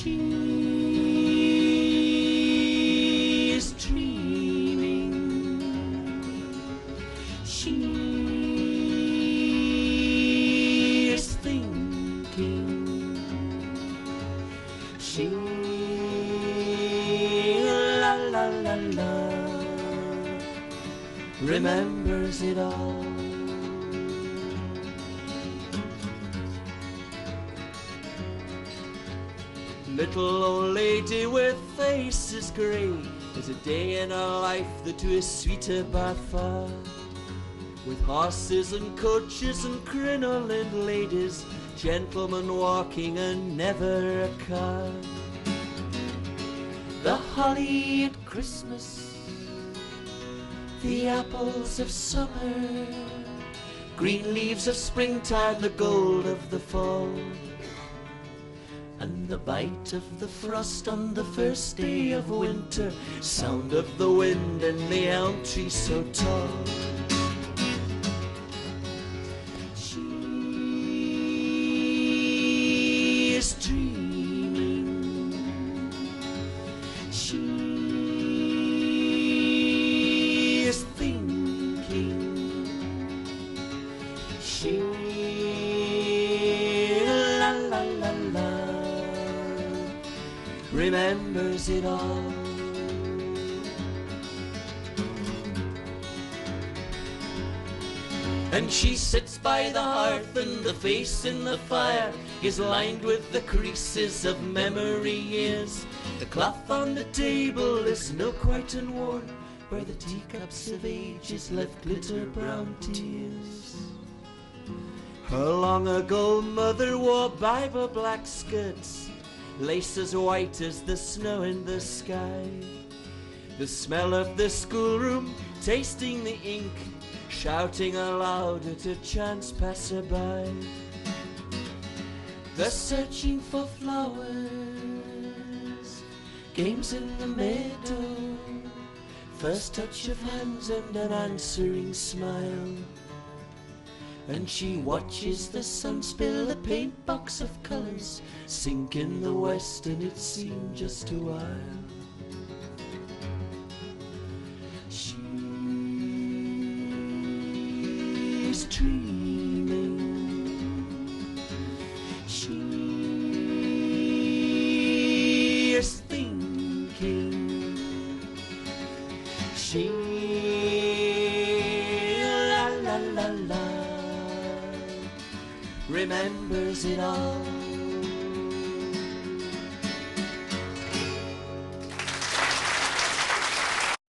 She is dreaming. She is thinking. She la la la la remembers it all. Little old lady with faces grey, there's a day in her life that was sweeter by far. With horses and coaches and crinolined ladies, gentlemen walking and never a car. The holly at Christmas, the apples of summer, green leaves of springtime, the gold of the fall, and the bite of the frost on the first day of winter, sound of the wind in the elm tree so tall. She is dreaming. She is thinking. She la la la la remembers it all. And she sits by the hearth, and the face in the fire is lined with the creases of memory years. The cloth on the table is milk white and worn, where the teacups of ages left glitter brown tears. Her long ago mother wore Bible black skirts, lace as white as the snow in the sky. The smell of the schoolroom, tasting the ink, shouting aloud at a chance passerby. The searching for flowers, games in the meadow, first touch of hands and an answering smile. And she watches the sun spill a paint box of colours, sink in the west, and it seemed just a while. She's dreaming. She is thinking. She la la la la remembers it all.